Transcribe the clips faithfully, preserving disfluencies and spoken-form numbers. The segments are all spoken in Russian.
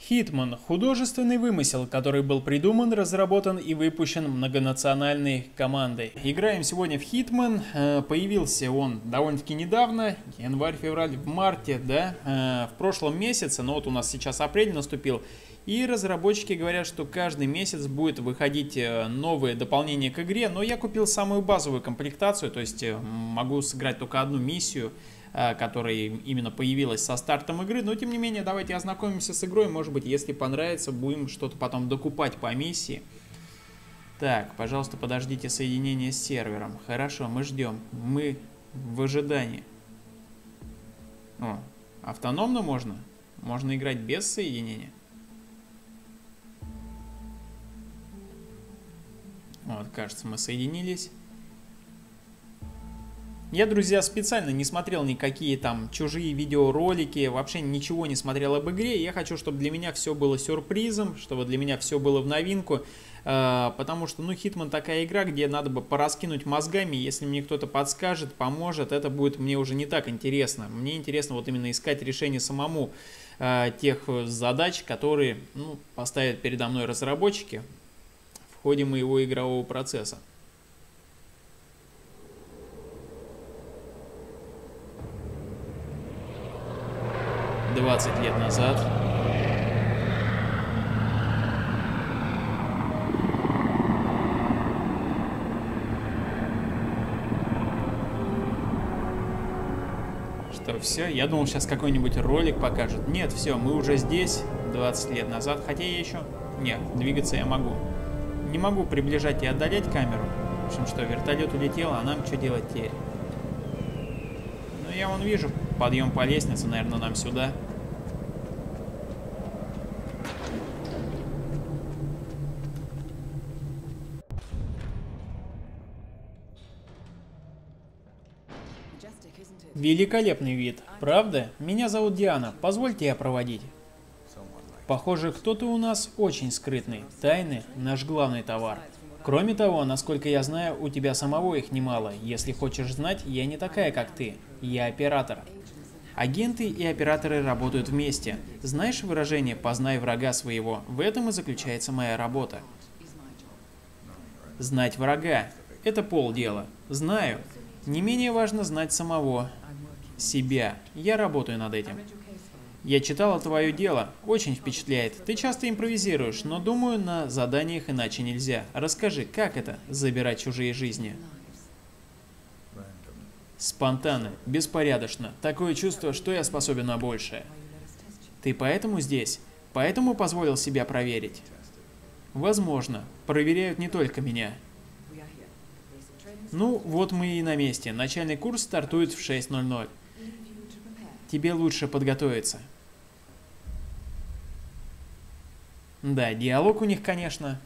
Hitman – художественный вымысел, который был придуман, разработан и выпущен многонациональной командой. Играем сегодня в Hitman. Появился он довольно-таки недавно, январь, февраль, в марте, да, в прошлом месяце, но вот у нас сейчас апрель наступил. И разработчики говорят, что каждый месяц будет выходить новые дополнения к игре, но я купил самую базовую комплектацию, то есть могу сыграть только одну миссию, которая именно появилась со стартом игры, но тем не менее давайте ознакомимся с игрой, может быть, если понравится, будем что-то потом докупать по миссии. Так, пожалуйста, подождите соединение с сервером. Хорошо, мы ждем, мы в ожидании. О, автономно можно? Можно играть без соединения? Вот, кажется, мы соединились. Я, друзья, специально не смотрел никакие там чужие видеоролики, вообще ничего не смотрел об игре. Я хочу, чтобы для меня все было сюрпризом, чтобы для меня все было в новинку. Э, потому что, ну, Hitman такая игра, где надо бы пораскинуть мозгами. Если мне кто-то подскажет, поможет, это будет мне уже не так интересно. Мне интересно вот именно искать решение самому э, тех задач, которые, ну, поставят передо мной разработчики в ходе моего игрового процесса. двадцать лет назад. Что, все? Я думал, сейчас какой-нибудь ролик покажет. Нет, все, мы уже здесь, двадцать лет назад. Хотя я еще... Нет, двигаться я могу. Не могу приближать и отдалять камеру. В общем, что, вертолет улетел, а нам что делать теперь? Ну, я вон вижу подъем по лестнице, наверное, нам сюда. Великолепный вид, правда? Меня зовут Диана, позвольте я проводить. Похоже, кто-то у нас очень скрытный. Тайны – наш главный товар. Кроме того, насколько я знаю, у тебя самого их немало. Если хочешь знать, я не такая, как ты. Я оператор. Агенты и операторы работают вместе. Знаешь выражение «познай врага своего»? В этом и заключается моя работа. Знать врага – это полдела. Знаю. Не менее важно знать самого себя. Я работаю над этим. Я читала твое дело. Очень впечатляет. Ты часто импровизируешь, но думаю, на заданиях иначе нельзя. Расскажи, как это – забирать чужие жизни? Спонтанно, беспорядочно. Такое чувство, что я способен на большее. Ты поэтому здесь? Поэтому позволил себя проверить? Возможно. Проверяют не только меня. Ну, вот мы и на месте. Начальный курс стартует в шесть ноль ноль. Тебе лучше подготовиться. Да, диалог у них, конечно.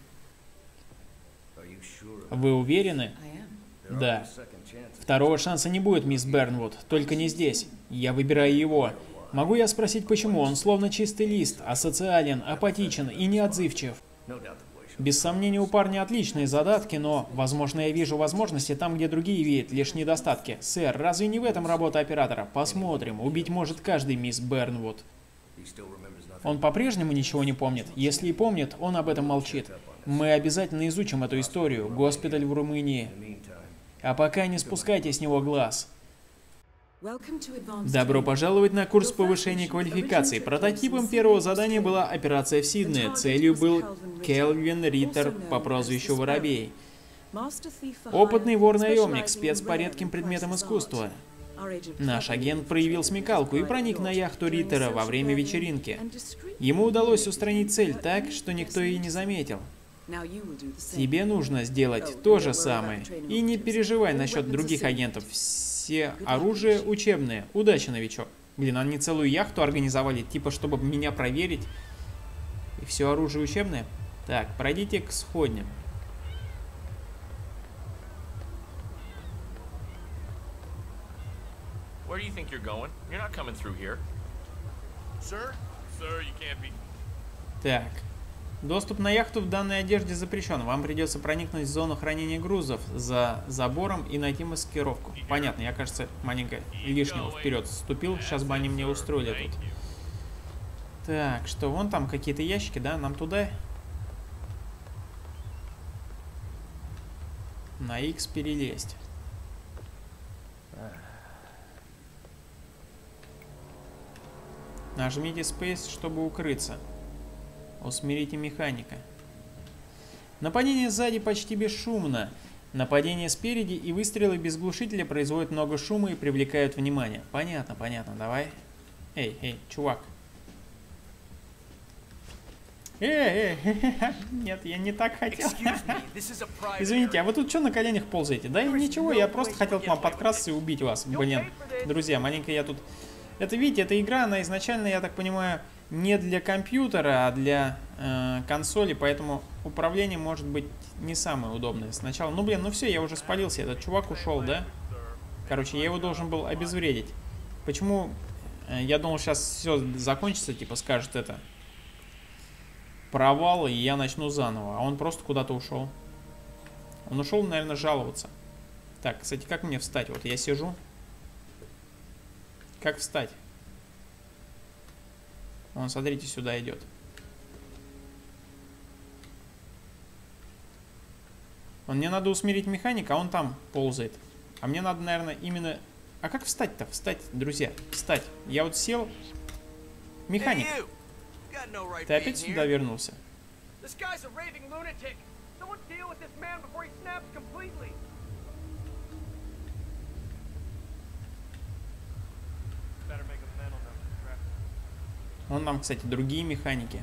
Вы уверены? Да. Второго шанса не будет, мисс Бернвуд. Только не здесь. Я выбираю его. Могу я спросить, почему? Он словно чистый лист, асоциален, апатичен и неотзывчив. Без сомнения, у парня отличные задатки, но, возможно, я вижу возможности там, где другие видят лишь недостатки. Сэр, разве не в этом работа оператора? Посмотрим. Убить может каждый, мисс Бернвуд. Он по-прежнему ничего не помнит. Если и помнит, он об этом молчит. Мы обязательно изучим эту историю. Госпиталь в Румынии. А пока не спускайте с него глаз. Добро пожаловать на курс повышения квалификации. Прототипом первого задания была операция в Сиднее. Целью был Келвин Риттер по прозвищу Воробей. Опытный вор-наемник, спец по редким предметам искусства. Наш агент проявил смекалку и проник на яхту Риттера во время вечеринки. Ему удалось устранить цель так, что никто и не заметил. Тебе нужно сделать то же самое. И не переживай насчет других агентов. Все оружие учебное. Удачи, новичок. Блин, они целую яхту организовали, типа, чтобы меня проверить. И все оружие учебное? Так, пройдите к сходням. Так. Доступ на яхту в данной одежде запрещен. Вам придется проникнуть в зону хранения грузов за забором и найти маскировку. Понятно, я, кажется, маленько лишнего вперед вступил. Сейчас бы они мне устроили тут. Так, что, вон там какие-то ящики, да? Нам туда? На X перелезть. Нажмите Space, чтобы укрыться. Усмирите механика. Нападение сзади почти бесшумно. Нападение спереди и выстрелы без глушителя производят много шума и привлекают внимание. Понятно, понятно, давай. Эй, эй, чувак. Эй, эй, нет, я не так хотел. Извините, а вы тут что на коленях ползаете? Да и ничего, я просто хотел к вам подкрасться и убить вас. Блин, друзья, маленько я тут... Это, видите, эта игра, она изначально, я так понимаю, не для компьютера, а для э, консоли, поэтому управление может быть не самое удобное сначала. Ну, блин, ну все, я уже спалился, этот чувак ушел, да? Короче, я его должен был обезвредить. Почему? Э, я думал, сейчас все закончится, типа скажет это. Провал, и я начну заново. А он просто куда-то ушел. Он ушел, наверное, жаловаться. Так, кстати, как мне встать? Вот я сижу. Как встать? Вон, смотрите, сюда идет. Он, мне надо усмирить механика, а он там ползает. А мне надо, наверное, именно... А как встать-то? Встать, друзья, встать. Я вот сел. Механик. Ты опять сюда вернулся? Вон там, кстати, другие механики.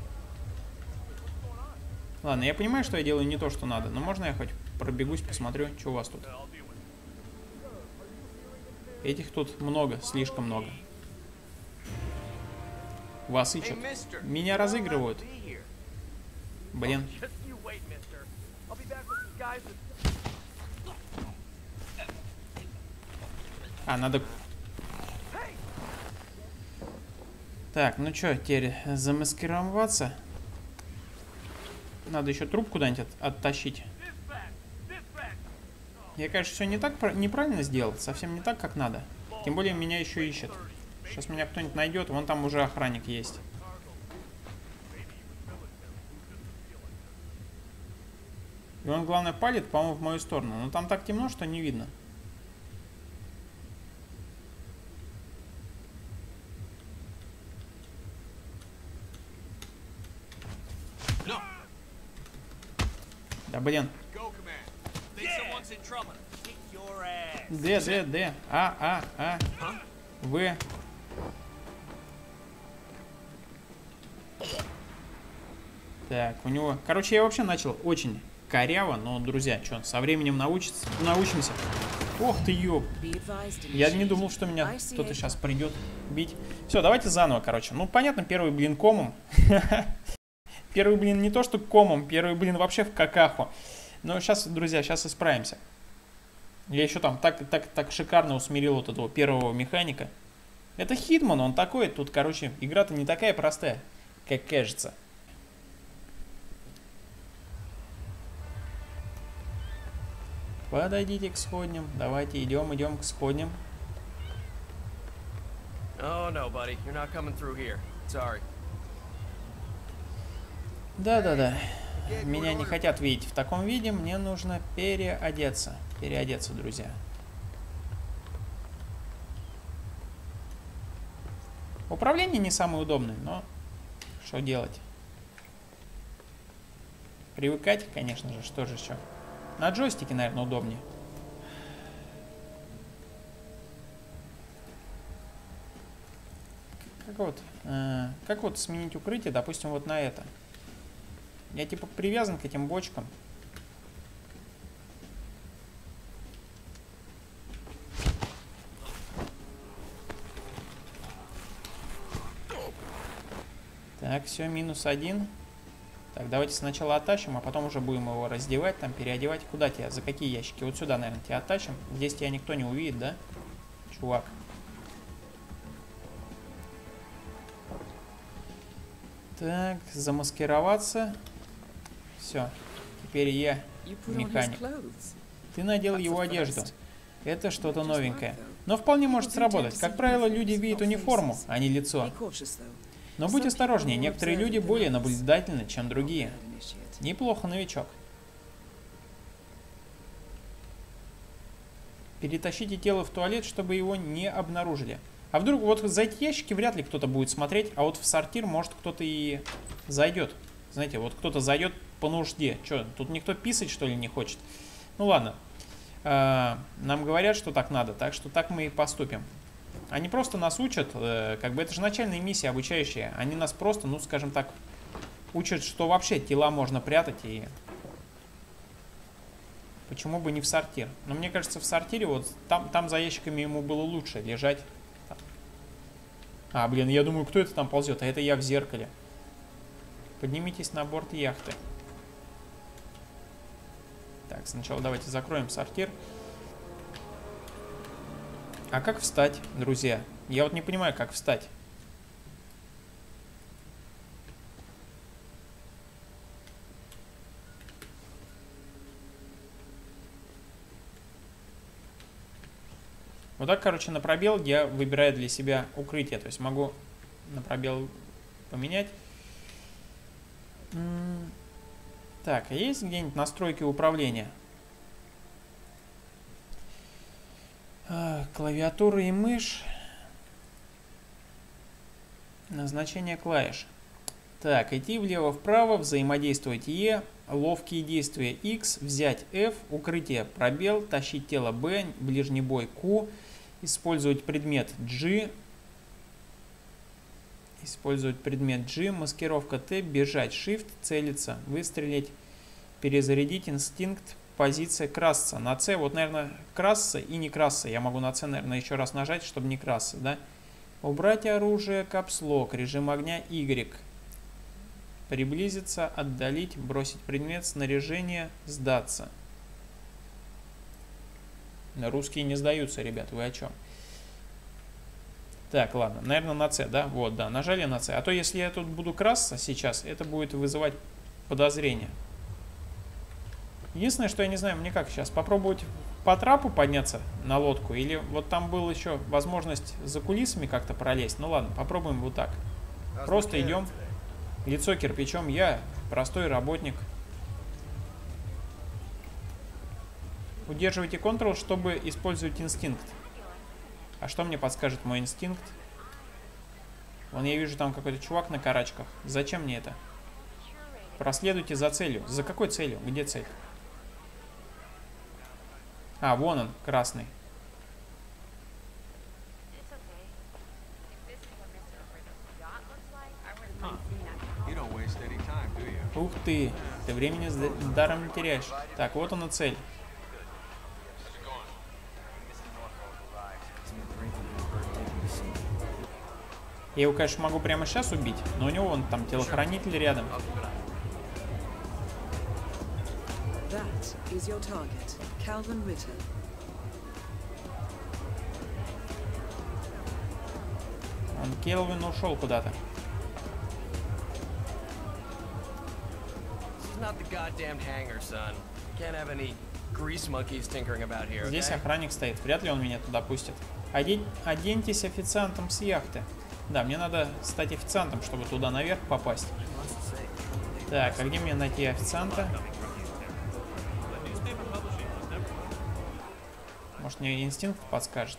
Ладно, я понимаю, что я делаю не то, что надо. Но можно я хоть пробегусь, посмотрю, что у вас тут? Этих тут много, слишком много. Вас ищут. Меня разыгрывают. Блин. А, надо... Так, ну что, теперь замаскироваться? Надо еще труп куда-нибудь от оттащить. Я, конечно, все не так неправильно сделал. Совсем не так, как надо. Тем более меня еще ищет. Сейчас меня кто-нибудь найдет. Вон там уже охранник есть. И он, главное, палит, по-моему, в мою сторону. Но там так темно, что не видно. Да блин. Д, Д, Д. А, А, А. В. Так, у него... Короче, я вообще начал очень коряво, но, друзья, что, со временем научится, научимся. Ох ты, ёб. Я не думал, что меня кто-то сейчас придет бить. Все, давайте заново, короче. Ну, понятно, первый блин комом. Первый блин не то, что комом, первый блин вообще в какаху. Но сейчас, друзья, сейчас исправимся. Я еще там так, так, так шикарно усмирил вот этого первого механика. Это Хитман, он такой. Тут, короче, игра-то не такая простая, как кажется. Подойдите к сходням. Давайте идем, идем к сходням. Oh no, buddy, you're not coming through here. Sorry. Да-да-да. Меня не хотят видеть в таком виде. Мне нужно переодеться. Переодеться, друзья. Управление не самое удобное, но что делать? Привыкать, конечно же, что же еще? На джойстике, наверное, удобнее. Как вот, э, как вот сменить укрытие, допустим, вот на это? Я типа привязан к этим бочкам. Так, все, минус один. Так, давайте сначала оттащим, а потом уже будем его раздевать, там, переодевать. Куда тебя? За какие ящики? Вот сюда, наверное, тебя оттащим. Здесь тебя никто не увидит, да? Чувак. Так, замаскироваться. Все. Теперь я механик. Ты надел его одежду. Это что-то новенькое. Но вполне может сработать. Как правило, люди видят униформу, а не лицо. Но будь осторожнее, некоторые люди более наблюдательны, чем другие. Неплохо, новичок. Перетащите тело в туалет, чтобы его не обнаружили. А вдруг вот за эти ящики вряд ли кто-то будет смотреть, а вот в сортир может кто-то и зайдет. Знаете, вот кто-то зайдет по нужде. Че, тут никто писать, что ли, не хочет? Ну ладно. Э, нам говорят, что так надо, так что так мы и поступим. Они просто нас учат, э, как бы это же начальная миссия обучающая. Они нас просто, ну скажем так, учат, что вообще тела можно прятать и... Почему бы не в сортир? Но мне кажется, в сортире вот там, там за ящиками ему было лучше лежать. А, блин, я думаю, кто это там ползет? А это я в зеркале. Поднимитесь на борт яхты. Так, сначала давайте закроем сортир. А как встать, друзья? Я вот не понимаю, как встать. Вот так, короче, на пробел я выбираю для себя укрытие. То есть могу на пробел поменять. Так, а есть где-нибудь настройки управления? А, клавиатура и мышь. Назначение клавиш. Так, идти влево-вправо, взаимодействовать Е, ловкие действия X, взять F, укрытие пробел, тащить тело B, ближний бой Q, использовать предмет G, использовать предмет G, маскировка T, бежать Shift, целиться, выстрелить, перезарядить инстинкт, позиция красться. На C, вот, наверное, красться и не красться. Я могу на C, наверное, еще раз нажать, чтобы не красться, да? Убрать оружие, капслок, режим огня Y. Приблизиться, отдалить, бросить предмет, снаряжение, сдаться. Русские не сдаются, ребят, вы о чем? Так, ладно, наверное, на C, да? Вот, да, нажали на C. А то, если я тут буду красться сейчас, это будет вызывать подозрение. Единственное, что я не знаю, мне как сейчас, попробовать по трапу подняться на лодку? Или вот там была еще возможность за кулисами как-то пролезть? Ну ладно, попробуем вот так. Просто идем. Лицо кирпичом, я простой работник. Удерживайте Ctrl, чтобы использовать инстинкт. А что мне подскажет мой инстинкт? Вон я вижу там какой-то чувак на карачках. Зачем мне это? Проследуйте за целью. За какой целью? Где цель? А, вон он, красный. Ух ты, ты времени даром не теряешь. Так, вот она цель. Я его, конечно, могу прямо сейчас убить, но у него вон там телохранитель рядом. Он, Келвин, ушел куда-то. Здесь охранник стоит. Вряд ли он меня туда пустит. Одень, оденьтесь официантом с яхты. Да, мне надо стать официантом, чтобы туда наверх попасть. Так, а где мне найти официанта? Может, мне инстинкт подскажет?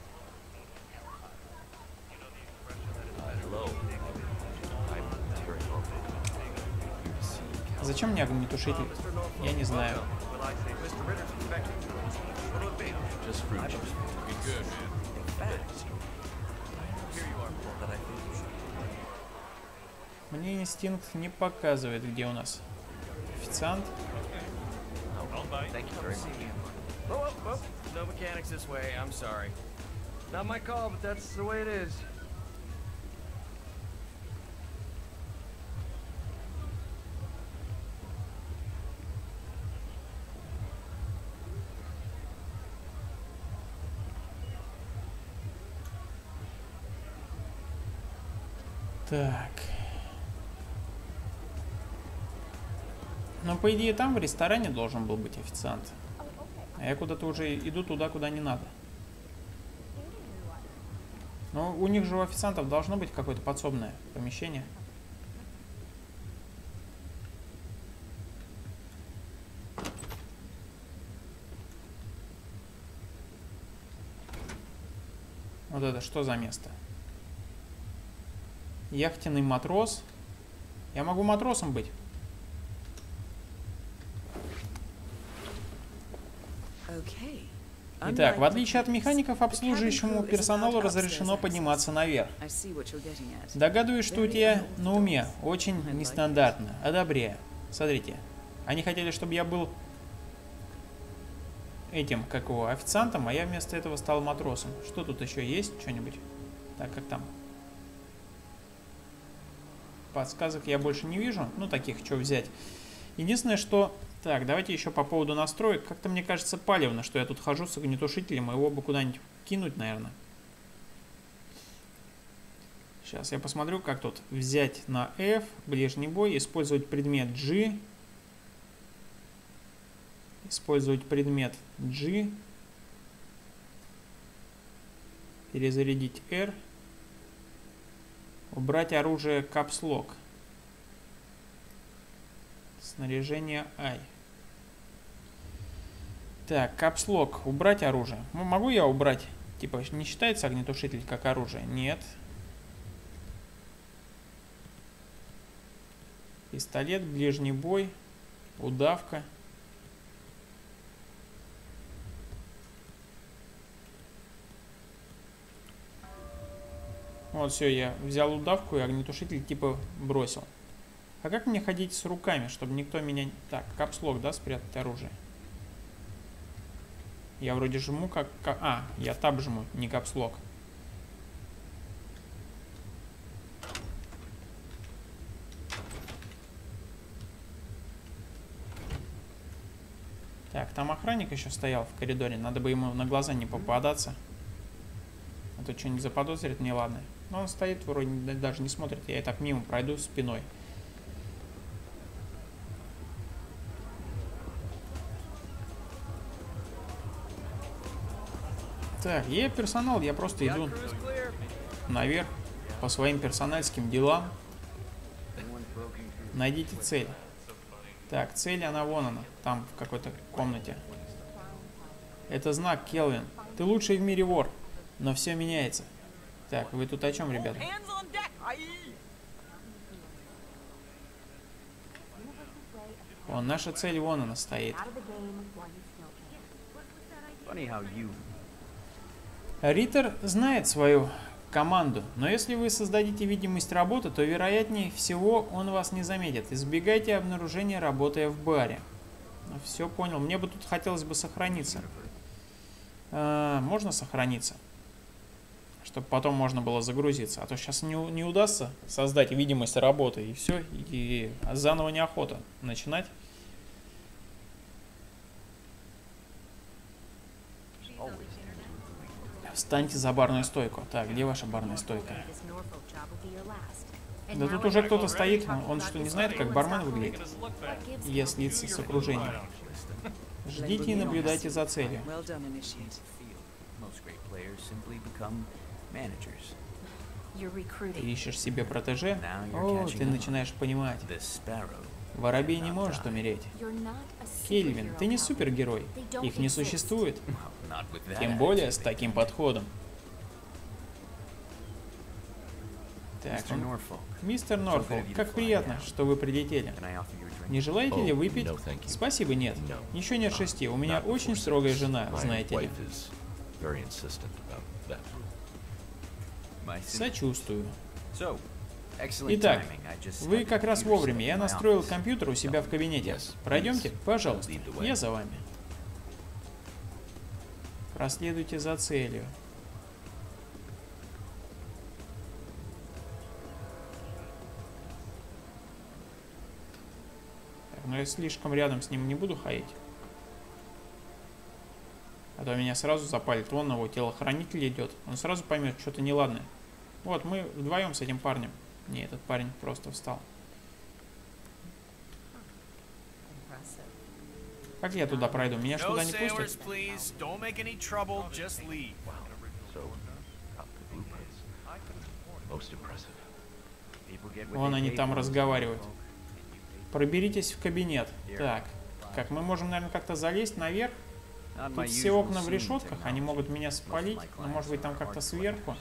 Зачем мне огнетушитель? Я не знаю. Мне инстинкт не показывает, где у нас официант. Так. Но, по идее, там в ресторане должен был быть официант. А я куда-то уже иду туда, куда не надо. Но у них же у официантов должно быть какое-то подсобное помещение. Вот это что за место? Яхтенный матрос. Я могу матросом быть. Итак, в отличие от механиков, обслуживающему персоналу разрешено подниматься наверх. Догадываюсь, что у тебя на уме очень нестандартно. Одобряю. Смотрите, они хотели, чтобы я был этим, как его, официантом, а я вместо этого стал матросом. Что тут еще есть? Что-нибудь? Так, как там? Подсказок я больше не вижу. Ну, таких, что взять. Единственное, что... Так, давайте еще по поводу настроек. Как-то мне кажется палевно, что я тут хожу с огнетушителем. Его бы куда-нибудь кинуть, наверное. Сейчас я посмотрю, как тут взять на F, ближний бой, использовать предмет G. Использовать предмет G. Перезарядить R. Убрать оружие Caps Lock. Снаряжение I. Так, Caps Lock. Убрать оружие. Ну, могу я убрать? Типа, не считается огнетушитель как оружие? Нет. Пистолет, ближний бой, удавка. Вот, все, я взял удавку и огнетушитель типа бросил. А как мне ходить с руками, чтобы никто меня... Так, капслок, да, спрятать оружие? Я вроде жму как... А, я таб жму, не капслок. Так, там охранник еще стоял в коридоре. Надо бы ему на глаза не попадаться. А то что-нибудь заподозрит, неладно. Но он стоит, вроде даже не смотрит. Я и так мимо пройду спиной. Так, я персонал, я просто иду наверх по своим персональским делам. Найдите цель. Так, цель, она вон она, там в какой-то комнате. Это знак, Келвин. Ты лучший в мире вор, но все меняется. Так, вы тут о чем, ребята? Вон, наша цель, вон она стоит. Риттер знает свою команду, но если вы создадите видимость работы, то вероятнее всего он вас не заметит. Избегайте обнаружения, работая в баре. Ну, все понял. Мне бы тут хотелось бы сохраниться. А, можно сохраниться? Чтобы потом можно было загрузиться. А то сейчас не, не удастся создать видимость работы. И все. И заново неохота начинать. Встаньте за барную стойку. Так, где ваша барная стойка? Да тут уже кто-то стоит. Он что, не знает, как бармен выглядит? Я слиться с окружением. Ждите и наблюдайте за целью. Ты ищешь себе протеже? О, ты начинаешь понимать. Воробей не может умереть. Кельвин, ты не супергерой. Их не существует. Тем более с таким подходом. Так, он... Мистер Норфолк, как приятно, что вы прилетели. Не желаете ли выпить? Спасибо, нет. Еще нет шести. У меня очень строгая жена, знаете ли. Сочувствую. Итак, вы как раз вовремя. Я настроил компьютер у себя в кабинете. Пройдемте? Пожалуйста. Я за вами. Проследуйте за целью. Так, но я слишком рядом с ним не буду ходить. А то меня сразу запалит. Вон его телохранитель идет. Он сразу поймет, что-то неладное. Вот, мы вдвоем с этим парнем. Не, этот парень просто встал. Как я туда пройду? Меня ж туда не пустят? Вон они там разговаривают. Проберитесь в кабинет. Так, как мы можем, наверное, как-то залезть наверх? Тут все окна в решетках, они могут меня спалить, но может быть там как-то сверху.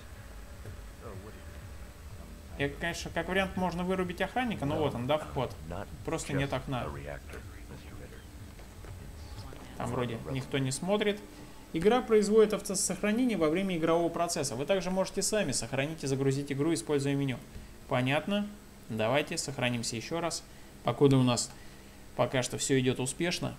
И, конечно, как вариант, можно вырубить охранника, но вот он, да, вход. Просто нет окна. Там вроде никто не смотрит. Игра производит автосохранение во время игрового процесса. Вы также можете сами сохранить и загрузить игру, используя меню. Понятно? Давайте сохранимся еще раз. Покуда у нас пока что все идет успешно.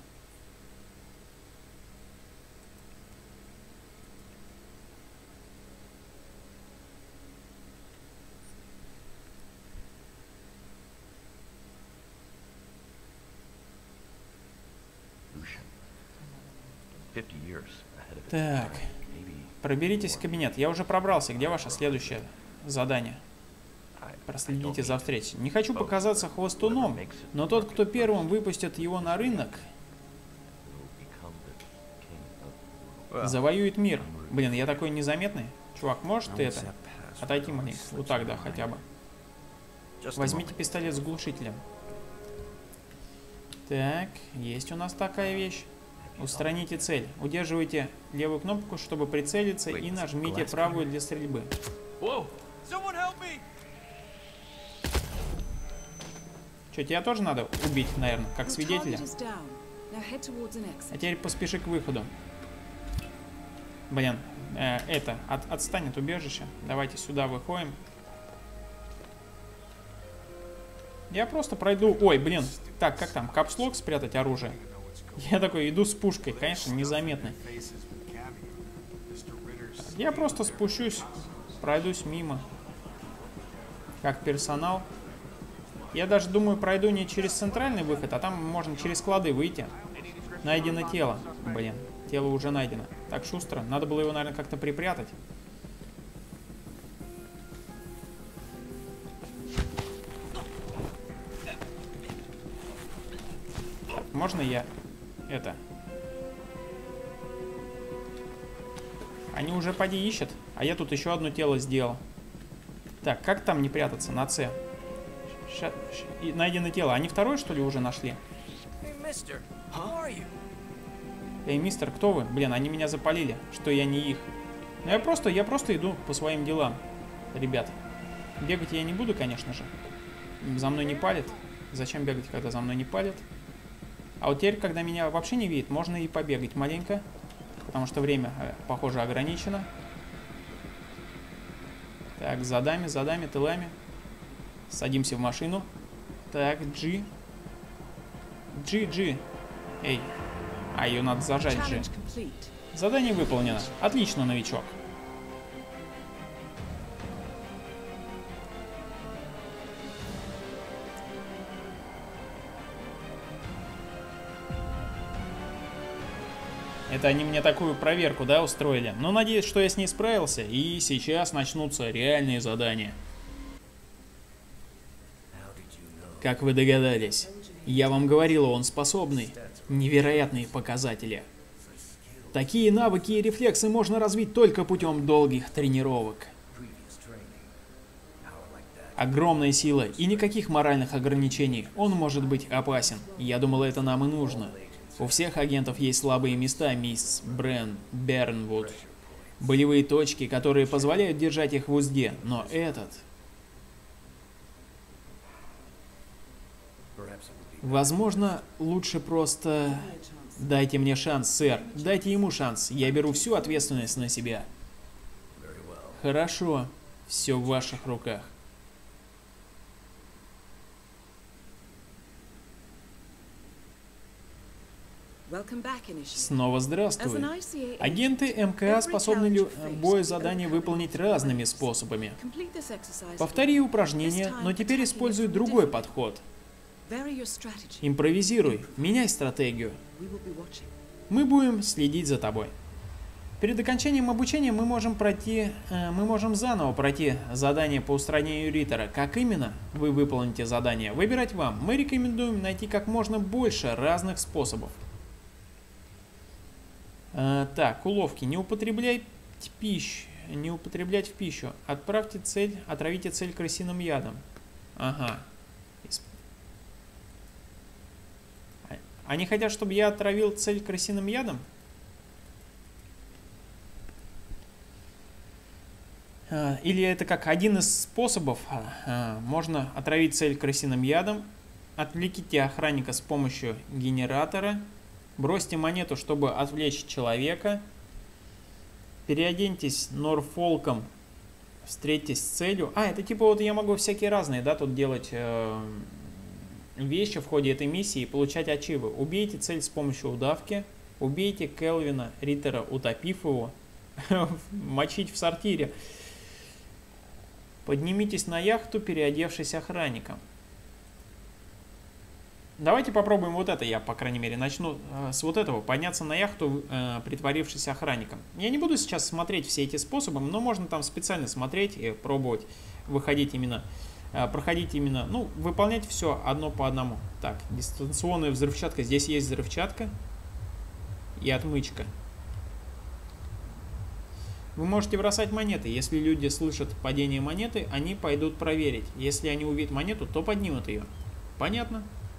Так, проберитесь в кабинет. Я уже пробрался. Где ваше следующее задание? Проследите за встречей. Не хочу показаться хвостуном, но тот, кто первым выпустит его на рынок, завоюет мир. Блин, я такой незаметный. Чувак, можешь ты это? Отойти маленько. Вот так, да, хотя бы. Возьмите пистолет с глушителем. Так, есть у нас такая вещь. Устраните цель. Удерживайте левую кнопку, чтобы прицелиться, и нажмите правую для стрельбы. Что, тебя тоже надо убить, наверное, как свидетеля? А теперь поспеши к выходу. Блин, э, это, от, отстань от убежища. Давайте сюда выходим. Я просто пройду... Ой, блин, так, как там, капслок спрятать оружие? Я такой иду с пушкой, конечно, незаметно. Я просто спущусь, пройдусь мимо. Как персонал. Я даже думаю, пройду не через центральный выход, а там можно через склады выйти. Найдено тело. Блин, тело уже найдено. Так шустро. Надо было его, наверное, как-то припрятать. Так, можно я... Это. Они уже поди ищут, а я тут еще одно тело сделал. Так, как там не прятаться? На С. Ша... Ш... И найдено тело. Они второе, что ли, уже нашли? Эй, мистер, кто вы? Блин, они меня запалили, что я не их. Ну я просто, я просто иду по своим делам, ребят. Бегать я не буду, конечно же. За мной не палят. Зачем бегать, когда за мной не палят? А вот теперь, когда меня вообще не видит, можно и побегать маленько. Потому что время, похоже, ограничено. Так, задами, задами, тылами. Садимся в машину. Так, G. G, G. Эй. А, ее надо зажать, G. Задание выполнено. Отлично, новичок. Это они мне такую проверку, да, устроили? Но надеюсь, что я с ней справился, и сейчас начнутся реальные задания. Как вы догадались, я вам говорил, он способный. Невероятные показатели. Такие навыки и рефлексы можно развить только путем долгих тренировок. Огромная сила и никаких моральных ограничений. Он может быть опасен. Я думал, это нам и нужно. У всех агентов есть слабые места, мисс Брен Бернвуд. Болевые точки, которые позволяют держать их в узде. Но этот... Возможно, лучше просто... Дайте мне шанс, сэр. Дайте ему шанс. Я беру всю ответственность на себя. Хорошо. Все в ваших руках. Снова здравствуй. Агенты МКА способны любое задание выполнить разными способами. Повтори упражнение, но теперь используй другой подход. Импровизируй, меняй стратегию. Мы будем следить за тобой. Перед окончанием обучения мы можем пройти, э, мы можем заново пройти задание по устранению Риттера. Как именно вы выполните задание, выбирать вам. Мы рекомендуем найти как можно больше разных способов. Э, так, уловки. Не употребляй пищу. Не употреблять в пищу. Отправьте цель, отравите цель крысиным ядом. Ага. Они хотят, чтобы я отравил цель крысиным ядом? Или это как один из способов? Можно отравить цель крысиным ядом. Отвлеките охранника с помощью генератора. Бросьте монету, чтобы отвлечь человека. Переоденьтесь Норфолком. Встретьтесь с целью. А, это типа вот я могу всякие разные, да, тут делать э, вещи в ходе этой миссии и получать ачивы. Убейте цель с помощью удавки. Убейте Келвина Риттера, утопив его. Мочить в сортире. Поднимитесь на яхту, переодевшись охранником. Давайте попробуем вот это. Я, по крайней мере, начну э, с вот этого. Подняться на яхту, э, притворившись охранником. Я не буду сейчас смотреть все эти способы, но можно там специально смотреть и пробовать выходить именно, э, проходить именно, ну, выполнять все одно по одному. Так, дистанционная взрывчатка. Здесь есть взрывчатка и отмычка. Вы можете бросать монеты. Если люди слышат падение монеты, они пойдут проверить. Если они увидят монету, то поднимут ее. Понятно?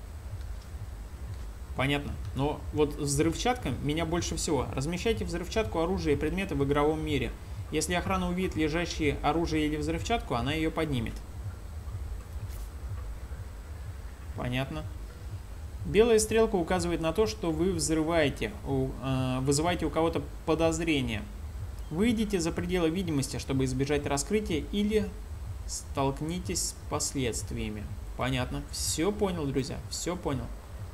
Понятно. Но вот взрывчатка меня больше всего. Размещайте взрывчатку, оружие и предметы в игровом мире. Если охрана увидит лежащие оружие или взрывчатку, она ее поднимет. Понятно. Белая стрелка указывает на то, что вы взрываете, вызываете у кого-то подозрение. Выйдите за пределы видимости, чтобы избежать раскрытия, или столкнитесь с последствиями. Понятно. Все понял, друзья. Все понял.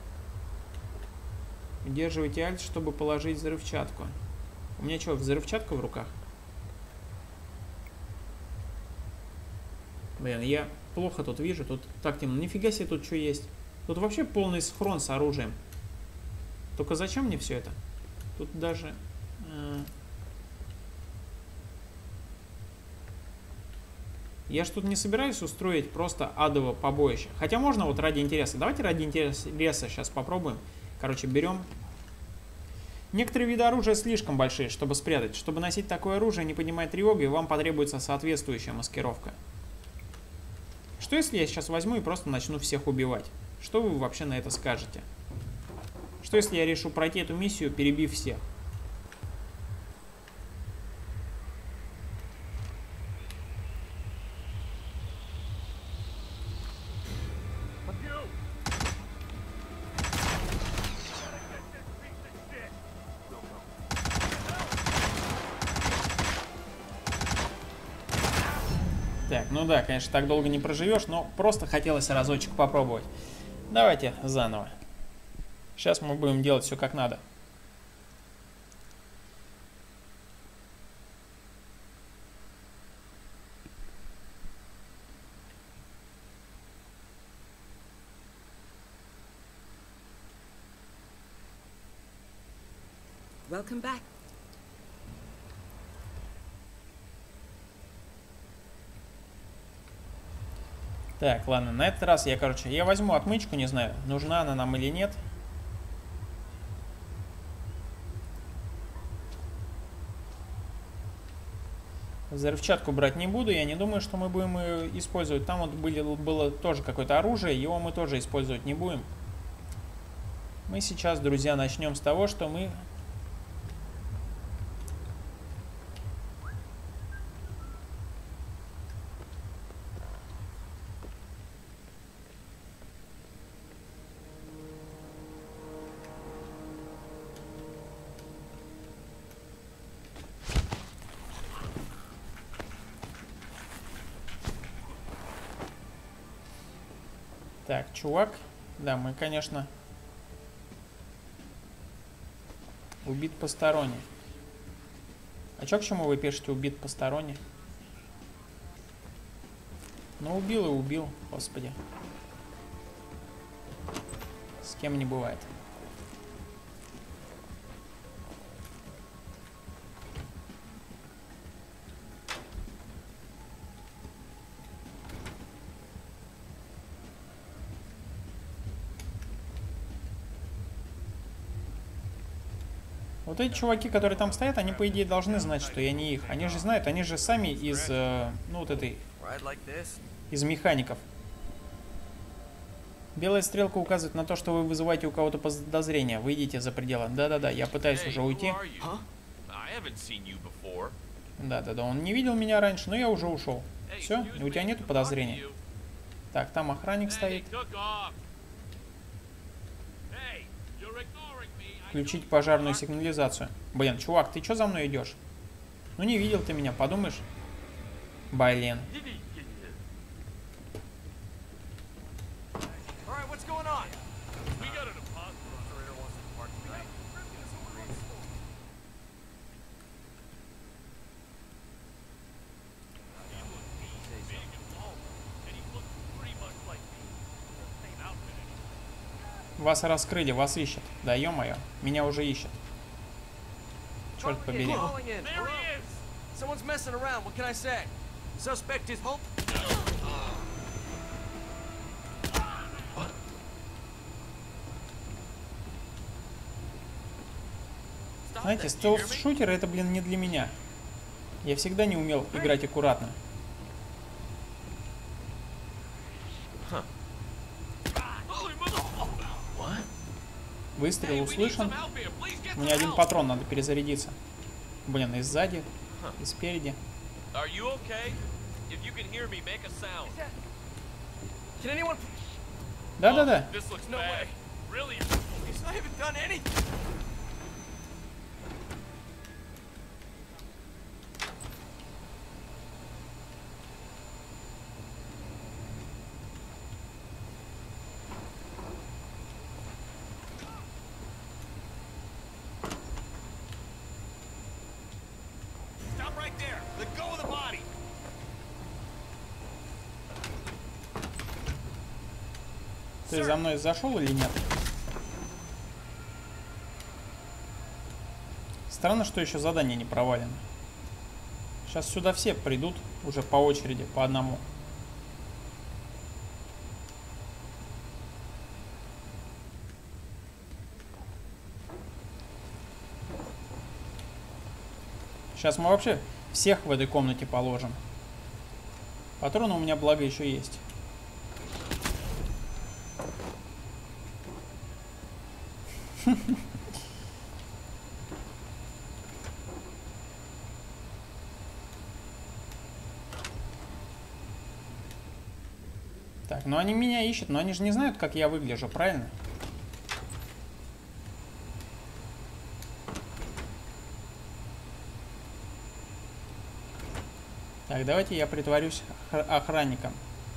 Удерживайте Alt, чтобы положить взрывчатку. У меня что, взрывчатка в руках? Блин, я плохо тут вижу. Тут так темно. Нифига себе тут что есть. Тут вообще полный схрон с оружием. Только зачем мне все это? Тут даже... Э Я ж тут не собираюсь устроить просто адово побоище. Хотя можно вот ради интереса. Давайте ради интереса сейчас попробуем. Короче, берем. Некоторые виды оружия слишком большие, чтобы спрятать. Чтобы носить такое оружие, не поднимать тревогу, и вам потребуется соответствующая маскировка. Что если я сейчас возьму и просто начну всех убивать? Что вы вообще на это скажете? Что если я решу пройти эту миссию, перебив всех? Так, ну да, конечно, так долго не проживешь, но просто хотелось разочек попробовать. Давайте заново. Сейчас мы будем делать все как надо. Welcome back. Так, ладно, на этот раз я, короче, я возьму отмычку, не знаю, нужна она нам или нет. Взрывчатку брать не буду, я не думаю, что мы будем ее использовать. Там вот были, было тоже какое-то оружие, его мы тоже использовать не будем. Мы сейчас, друзья, начнем с того, что мы... Так, чувак, да, мы, конечно, убит посторонний. А чё, к чему вы пишете убит посторонний? Ну, убил и убил, господи. С кем не бывает. Вот эти чуваки, которые там стоят, они, по идее, должны знать, что я не их. Они же знают, они же сами из, э, ну, вот этой, из механиков. Белая стрелка указывает на то, что вы вызываете у кого-то подозрение. Выйдите за пределы. Да-да-да, я пытаюсь уже уйти. Да-да-да, он не видел меня раньше, но я уже ушел. Все, и у тебя нету подозрений. Так, там охранник стоит. Включить пожарную сигнализацию. Блин, чувак, ты что за мной идешь? Ну не видел ты меня, подумаешь. Блин. Вас раскрыли, вас ищут. Да ё-моё, меня уже ищут. Черт побери. Знаете, стелс-шутеры это, блин, не для меня. Я всегда не умел играть аккуратно. Выстрел услышан. У меня один патрон, надо перезарядиться. Блин, и сзади, и спереди. Да-да-да. Ты за мной зашел или нет? Странно, что еще задание не провалено. Сейчас сюда все придут уже по очереди, по одному. Сейчас мы вообще всех в этой комнате положим. Патроны у меня, благо, еще есть. Так, ну они меня ищут, но они же не знают, как я выгляжу, правильно? Так, давайте я притворюсь охранником.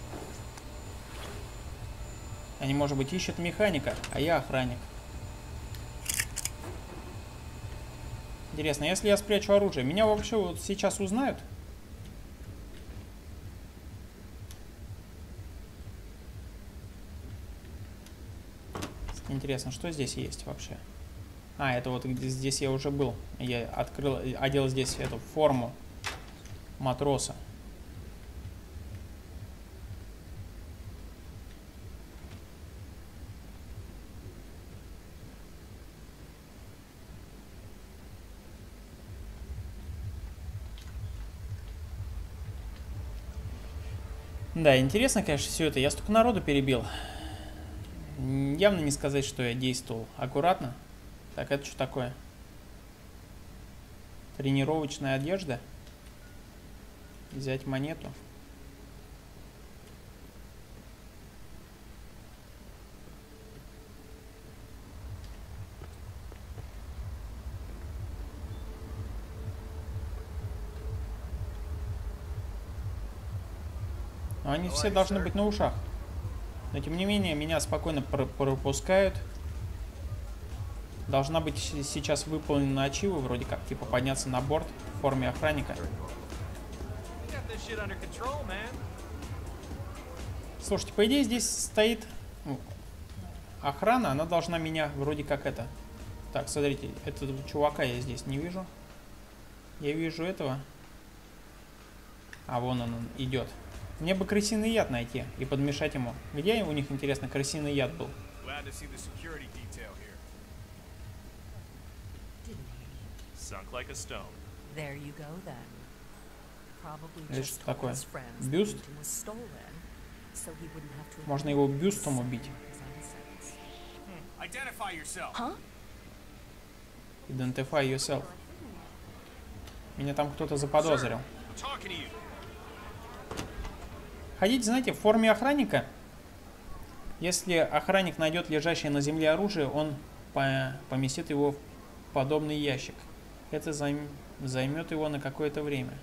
Они, может быть, ищут механика, а я охранник. Интересно, если я спрячу оружие, меня вообще вот сейчас узнают? Интересно, что здесь есть вообще? А, это вот здесь я уже был. Я открыл, одел здесь эту форму матроса. Да, интересно, конечно, все это. Я столько народу перебил. Явно не сказать, что я действовал аккуратно. Так, это что такое? Тренировочная одежда. Взять монету. Но они все должны быть на ушах. Но тем не менее, меня спокойно пр пропускают. Должна быть сейчас выполнена ачива, вроде как, типа подняться на борт в форме охранника. Слушайте, по идее здесь стоит ну, охрана, она должна меня вроде как это... Так, смотрите, этого чувака я здесь не вижу. Я вижу этого. А вон он, он идет. Мне бы крысиный яд найти и подмешать ему. Где у них, интересно, крысиный яд был? Sunk like a stone. There you go then. Probably Это just что told такое? his friends the Бюст? painting was stolen, so he wouldn't have to Можно его бюстом убить. his own sentence. Identify yourself. Huh? Identify yourself. Меня там кто-то заподозрил. I'm talking to you. Ходите, знаете, в форме охранника. Если охранник найдет лежащее на земле оружие, он по поместит его в подобный ящик. Это займ займет его на какое-то время.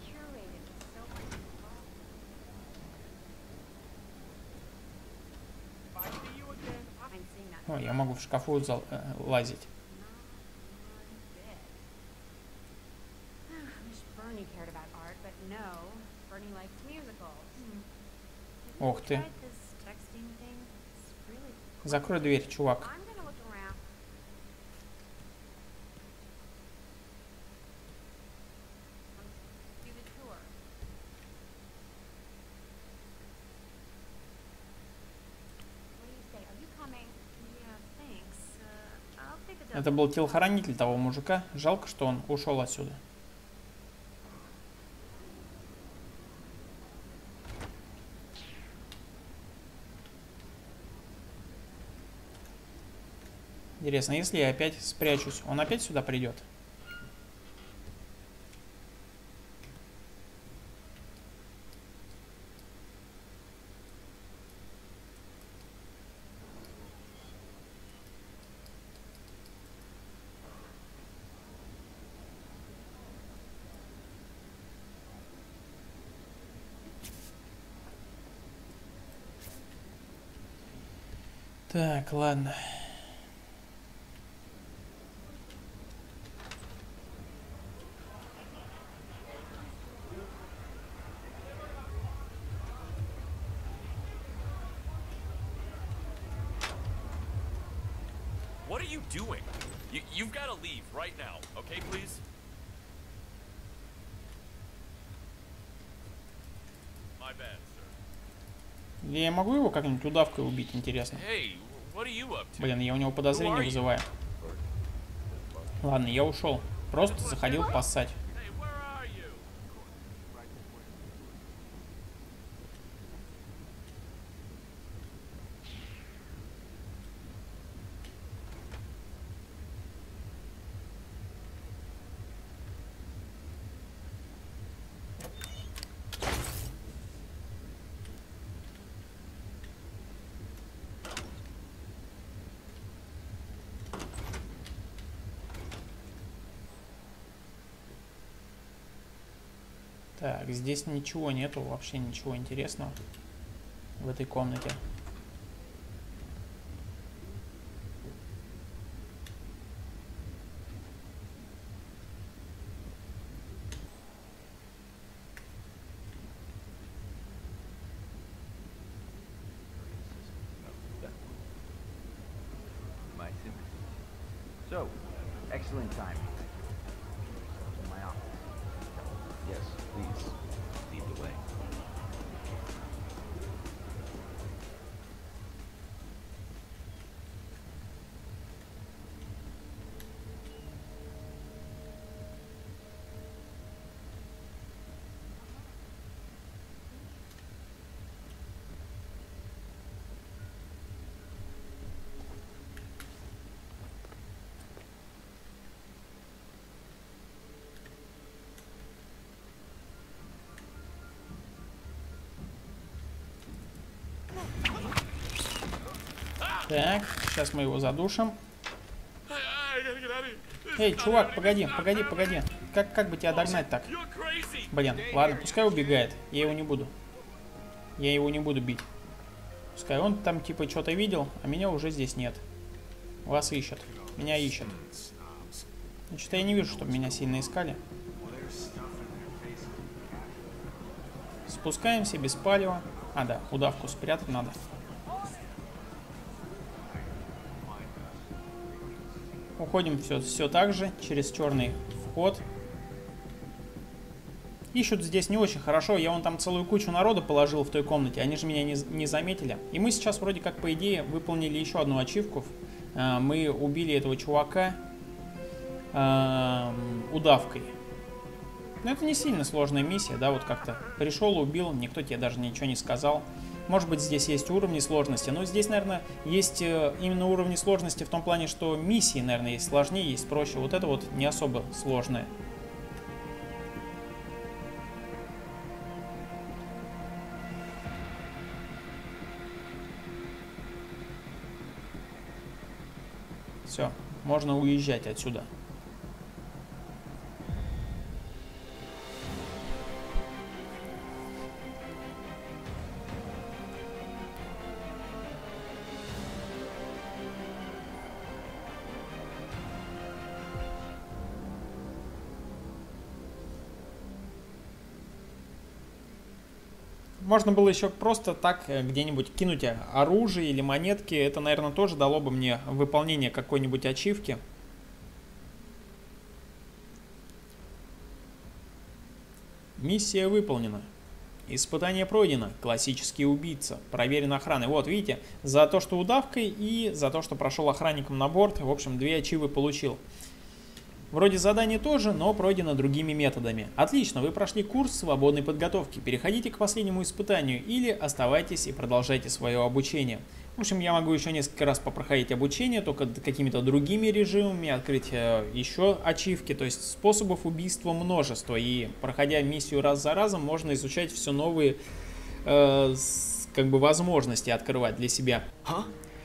О, я могу в шкафу зал э, лазить. Ох ты. Закрой дверь, чувак. Это был телохранитель того мужика. Жалко, что он ушел отсюда. Интересно, если я опять спрячусь, он опять сюда придет? Так, ладно. What are you doing? You, you've got to leave right now, okay, please? My bad, sir. Я могу его как-нибудь удавкой убить, интересно? Hey, what are you up to? Блин, я у него подозрения вызываю. Ладно, я ушел. Просто заходил поссать. Hey, where are you? Так, здесь ничего нету, вообще ничего интересного в этой комнате. My sympathies. So, excellent timing. In my office. Yes, please. Lead the way. Так, сейчас мы его задушим. Эй, чувак, погоди, погоди, погоди. Как, как бы тебя догнать так? Блин, ладно, пускай убегает. Я его не буду. Я его не буду бить. Пускай он там типа что-то видел, а меня уже здесь нет. Вас ищут. Меня ищут. Ну, что-то я не вижу, чтобы меня сильно искали. Спускаемся без палева. А, да, удавку спрятать надо. Уходим все, все так же, через черный вход. Ищут здесь не очень хорошо. Я вон там целую кучу народа положил в той комнате. Они же меня не, не заметили. И мы сейчас вроде как, по идее, выполнили еще одну ачивку. Мы убили этого чувака. э, удавкой. Но это не сильно сложная миссия, да, вот как-то пришел, убил, никто тебе даже ничего не сказал. Может быть, здесь есть уровни сложности, но здесь, наверное, есть именно уровни сложности в том плане, что миссии, наверное, есть сложнее, есть проще. Вот это вот не особо сложное. Все, можно уезжать отсюда. Можно было еще просто так где-нибудь кинуть оружие или монетки. Это, наверное, тоже дало бы мне выполнение какой-нибудь ачивки. Миссия выполнена. Испытание пройдено. Классический убийца. Проверен охраной. Вот, видите, за то, что удавкой и за то, что прошел охранником на борт. В общем, две ачивы получил. Вроде задание тоже, но пройдено другими методами. Отлично, вы прошли курс свободной подготовки. Переходите к последнему испытанию или оставайтесь и продолжайте свое обучение. В общем, я могу еще несколько раз попроходить обучение, только какими-то другими режимами, открыть э, еще ачивки. То есть способов убийства множество. И проходя миссию раз за разом, можно изучать все новые э, с, как бы возможности открывать для себя. Huh?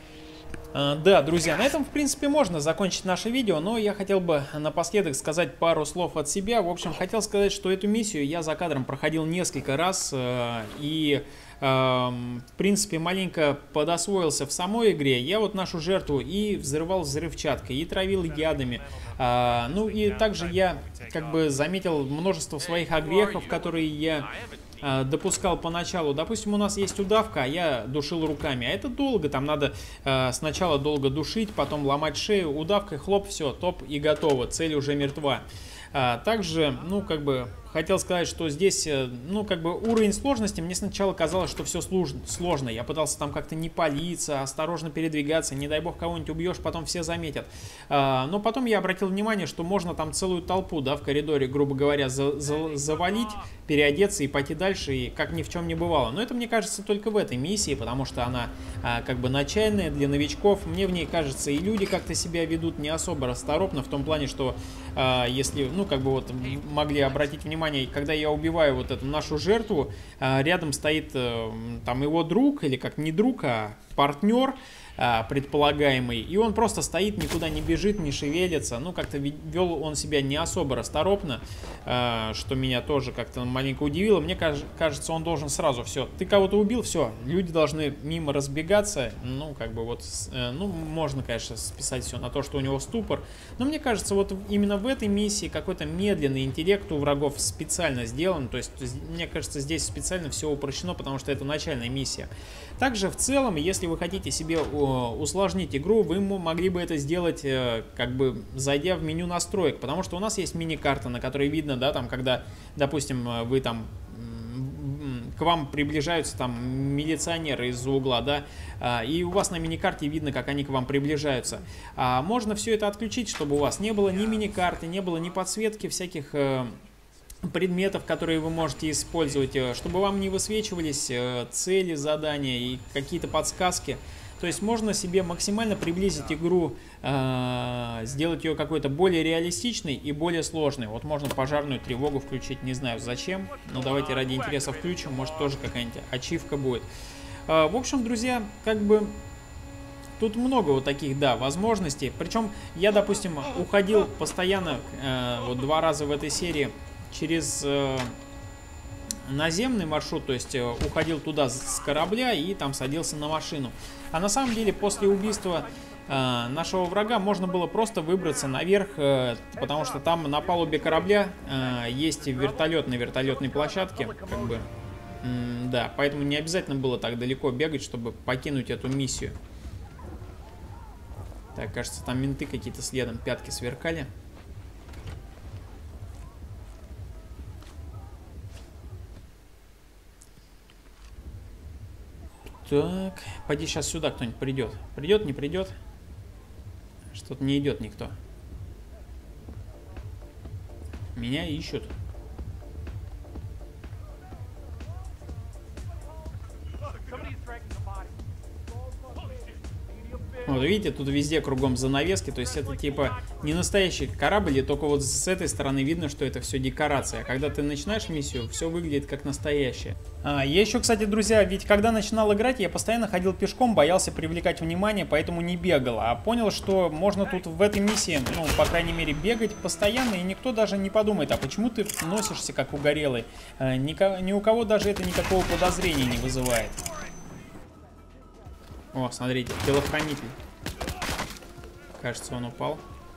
Да, друзья, на этом, в принципе, можно закончить наше видео, но я хотел бы напоследок сказать пару слов от себя. В общем, хотел сказать, что эту миссию я за кадром проходил несколько раз э, и, э, в принципе, маленько подосвоился в самой игре. Я вот нашу жертву и взрывал взрывчаткой, и травил ядами. Э, ну и также я, как бы, заметил множество своих огрехов, которые я допускал поначалу. Допустим, у нас есть удавка, а я душил руками. А это долго, там надо э, сначала долго душить, потом ломать шею, удавкой, хлоп, все, топ и готово, цель уже мертва. А, также, ну, как бы, хотел сказать, что здесь, ну, как бы, уровень сложности, мне сначала казалось, что все сложно. Я пытался там как-то не палиться, осторожно передвигаться, не дай бог кого-нибудь убьешь, потом все заметят. А, но потом я обратил внимание, что можно там целую толпу, да, в коридоре, грубо говоря, за за завалить, переодеться и пойти дальше, и как ни в чем не бывало. Но это, мне кажется, только в этой миссии, потому что она, а, как бы, начальная для новичков. Мне в ней, кажется, и люди как-то себя ведут не особо расторопно, в том плане, что а, если, ну, как бы, вот, могли обратить внимание, когда я убиваю вот эту нашу жертву, рядом стоит там его друг, или как не друг, а партнер предполагаемый, и он просто стоит, никуда не бежит, не шевелится. Ну, как-то вел он себя не особо расторопно, что меня тоже как-то маленько удивило. Мне кажется, он должен сразу все. Ты кого-то убил, все, люди должны мимо разбегаться. Ну, как бы вот, ну, можно, конечно, списать все на то, что у него ступор. Но мне кажется, вот именно в этой миссии какой-то медленный интеллект у врагов специально сделан. То есть, мне кажется, здесь специально все упрощено, потому что это начальная миссия. Также в целом, если вы хотите себе усложнить игру, вы могли бы это сделать, как бы, зайдя в меню настроек, потому что у нас есть мини-карта, на которой видно, да, там, когда, допустим, вы там, к вам приближаются там милиционеры из-за угла, да, и у вас на мини-карте видно, как они к вам приближаются. А можно все это отключить, чтобы у вас не было ни мини-карты, не было ни подсветки всяких предметов, которые вы можете использовать, чтобы вам не высвечивались цели, задания и какие-то подсказки. То есть можно себе максимально приблизить игру, э, сделать ее какой-то более реалистичной и более сложной. Вот можно пожарную тревогу включить, не знаю зачем, но давайте ради интереса включим, может тоже какая-нибудь ачивка будет. Э, в общем, друзья, как бы тут много вот таких, да, возможностей. Причем я, допустим, уходил постоянно, э, вот два раза в этой серии, через э, наземный маршрут, то есть э, уходил туда с корабля и там садился на машину. А на самом деле после убийства э, нашего врага можно было просто выбраться наверх, э, потому что там на палубе корабля э, есть вертолет на вертолетной площадке, как бы, м да, поэтому не обязательно было так далеко бегать, чтобы покинуть эту миссию. Так, кажется, там менты какие-то следом, пятки сверкали. Так, пойди сейчас сюда кто-нибудь придет. Придет, не придет? Что-то не идет никто. Меня ищут. Вот видите, тут везде кругом занавески, то есть это типа не настоящий корабль, и только вот с этой стороны видно, что это все декорация. Когда ты начинаешь миссию, все выглядит как настоящее. А, я еще, кстати, друзья, ведь когда начинал играть, я постоянно ходил пешком, боялся привлекать внимание, поэтому не бегал. А понял, что можно тут в этой миссии, ну, по крайней мере, бегать постоянно, и никто даже не подумает, а почему ты носишься как угорелый. А, ни, ни у кого даже это никакого подозрения не вызывает. О, смотрите, телохранитель. Кажется, он упал.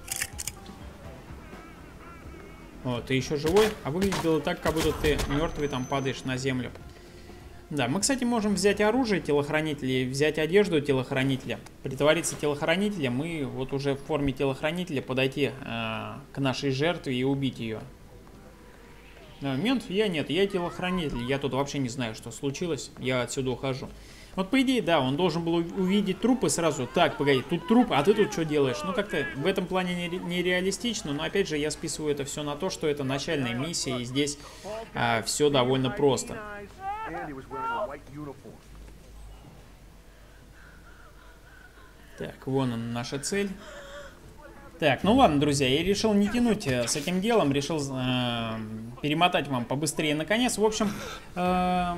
О, ты еще живой? А выглядело так, как будто ты мертвый там падаешь на землю. Да, мы, кстати, можем взять оружие телохранителя, взять одежду телохранителя, притвориться телохранителем и вот уже в форме телохранителя подойти э, к нашей жертве и убить ее. Да, мент? Я нет, я телохранитель. Я тут вообще не знаю, что случилось. Я отсюда ухожу. Вот по идее, да, он должен был увидеть труп и сразу, так, погоди, тут труп, а ты тут что делаешь? Ну, как-то в этом плане нереалистично, но опять же я списываю это все на то, что это начальная миссия, и здесь а, все довольно просто. Так, вон она, наша цель. Так, ну ладно, друзья, я решил не тянуть с этим делом, решил э, перемотать вам побыстрее наконец. В общем... Э,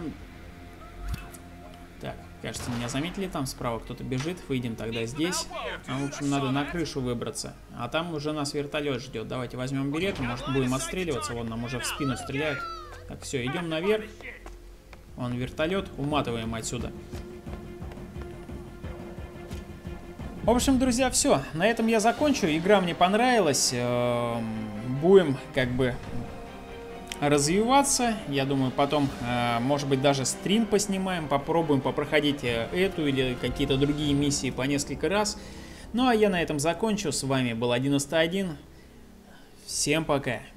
Так, кажется, меня заметили, там справа кто-то бежит, выйдем тогда здесь. А, в общем, надо на крышу выбраться. А там уже нас вертолет ждет. Давайте возьмем билет, может будем отстреливаться. Вон нам уже в спину стреляют. Так, все, идем наверх. Вон вертолет, уматываем отсюда. В общем, друзья, все. На этом я закончу. Игра мне понравилась. Будем как бы... развиваться. Я думаю, потом, э, может быть, даже стрим поснимаем, попробуем попроходить эту или какие-то другие миссии по несколько раз. Ну, а я на этом закончу. С вами был одиннадцатый один. Всем пока.